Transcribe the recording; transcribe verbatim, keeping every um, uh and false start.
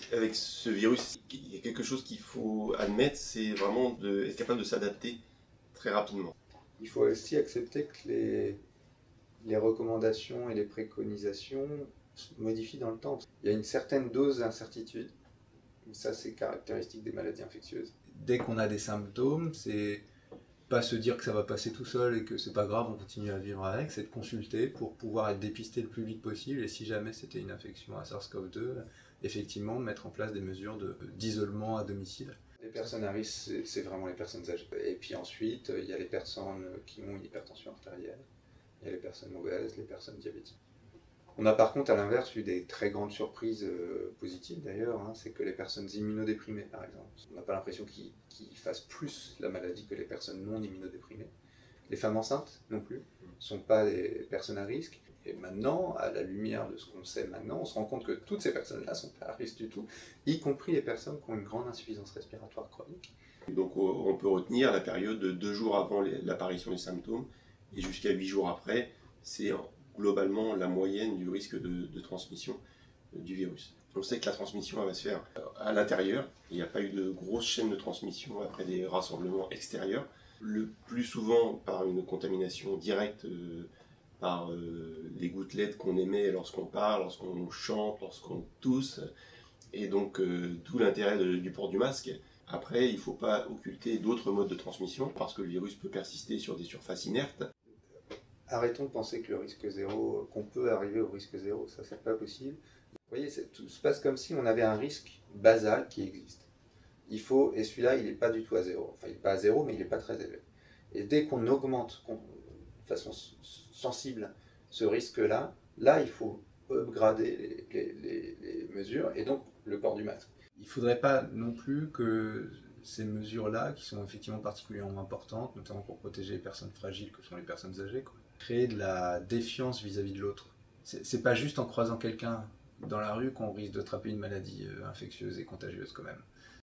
Avec ce virus, il y a quelque chose qu'il faut admettre, c'est vraiment de, être capable de s'adapter très rapidement. Il faut aussi accepter que les, les recommandations et les préconisations se modifient dans le temps. Il y a une certaine dose d'incertitude. Ça, c'est caractéristique des maladies infectieuses. Dès qu'on a des symptômes, c'est pas se dire que ça va passer tout seul et que c'est pas grave, on continue à vivre avec, c'est de consulter pour pouvoir être dépisté le plus vite possible. Et si jamais c'était une infection à SARS-CoV deux, effectivement, mettre en place des mesures de, d'isolement à domicile. Les personnes à risque, c'est vraiment les personnes âgées. Et puis ensuite, il y a les personnes qui ont une hypertension artérielle, il y a les personnes obèses, les personnes diabétiques. On a par contre à l'inverse eu des très grandes surprises euh, positives d'ailleurs, hein, c'est que les personnes immunodéprimées par exemple, on n'a pas l'impression qu'ils, qu'ils fassent plus la maladie que les personnes non immunodéprimées. Les femmes enceintes non plus ne sont pas des personnes à risque. Et maintenant, à la lumière de ce qu'on sait maintenant, on se rend compte que toutes ces personnes-là ne sont pas à risque du tout, y compris les personnes qui ont une grande insuffisance respiratoire chronique. Donc on peut retenir la période de deux jours avant l'apparition des symptômes et jusqu'à huit jours après, c'est globalement la moyenne du risque de, de transmission du virus. On sait que la transmission elle va se faire à l'intérieur, il n'y a pas eu de grosse chaîne de transmission après des rassemblements extérieurs, le plus souvent par une contamination directe, euh, par euh, les gouttelettes qu'on émet lorsqu'on parle, lorsqu'on chante, lorsqu'on tousse, et donc euh, tout l'intérêt de, du port du masque. Après, il ne faut pas occulter d'autres modes de transmission, parce que le virus peut persister sur des surfaces inertes. Arrêtons de penser que le risque zéro, qu'on peut arriver au risque zéro, ça c'est pas possible. Vous voyez, tout se passe comme si on avait un risque basal qui existe. Il faut, et celui-là il n'est pas du tout à zéro, enfin il n'est pas à zéro mais il n'est pas très élevé. Et dès qu'on augmente qu'on, de façon sensible ce risque-là, là il faut upgrader les, les, les, les mesures et donc le port du masque. Il ne faudrait pas non plus que ces mesures-là, qui sont effectivement particulièrement importantes, notamment pour protéger les personnes fragiles que sont les personnes âgées, quoi, créer de la défiance vis-à-vis de l'autre. C'est, c'est pas juste en croisant quelqu'un dans la rue qu'on risque d'attraper une maladie infectieuse et contagieuse quand même.